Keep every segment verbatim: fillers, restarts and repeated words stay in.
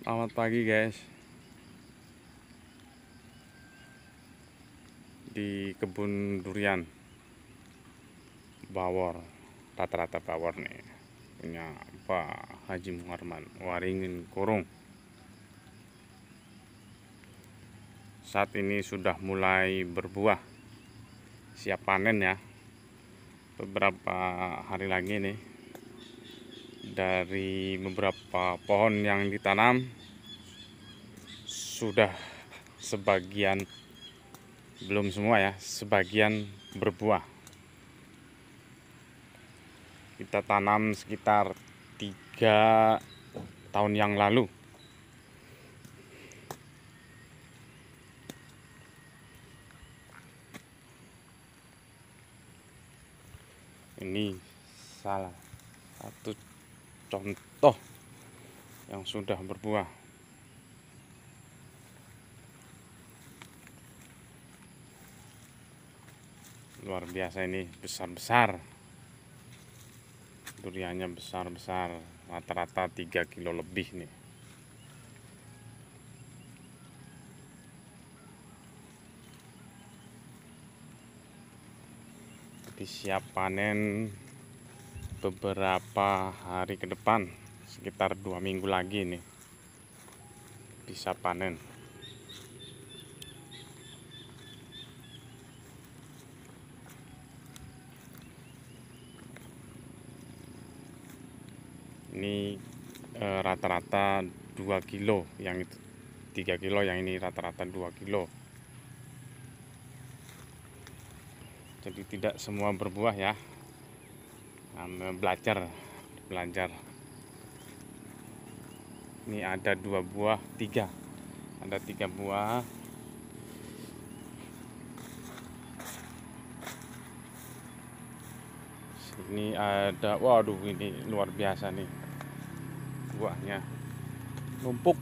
Selamat pagi guys. Di kebun durian Bawor, rata-rata Bawor nih, punya Pak Haji Muharman, Waringin Kurung. Saat ini sudah mulai berbuah, siap panen ya. Beberapa hari lagi nih, dari beberapa pohon yang ditanam sudah sebagian, belum semua ya, sebagian berbuah. Kita tanam sekitar tiga tahun yang lalu. Ini salah satu contoh yang sudah berbuah. Luar biasa, ini besar-besar. Duriannya besar-besar, rata-rata tiga kilo lebih nih. Jadi siap panen beberapa hari ke depan, sekitar dua minggu lagi nih bisa panen. Ini eh, rata-rata dua kilo, yang itu tiga kilo, yang ini rata-rata dua kilo. Jadi tidak semua berbuah ya. Nah, belajar belajar ini ada dua buah, tiga ada tiga buah. Ini ada, waduh, ini luar biasa nih buahnya, numpuk.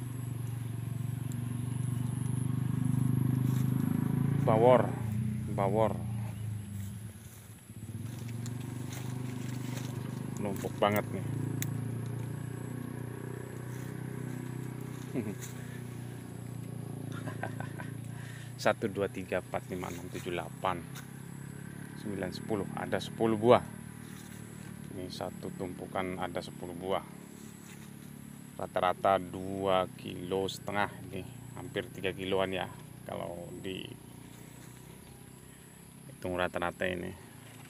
Bawor bawor numpuk banget nih. Satu, dua, tiga, empat, lima, enam, tujuh, delapan, sembilan, sepuluh, ada sepuluh buah. Ini satu tumpukan ada sepuluh buah, rata-rata dua kilo setengah, nih hampir tiga kiloan ya kalau di hitung rata-rata ini.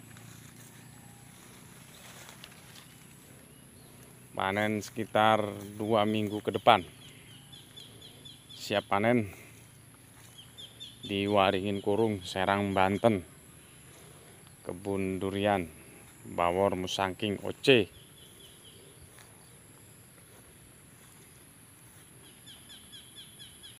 Panen sekitar dua minggu ke depan, siap panen di Waringin Kurung, Serang, Banten. Kebun durian Bawor Musangking O C.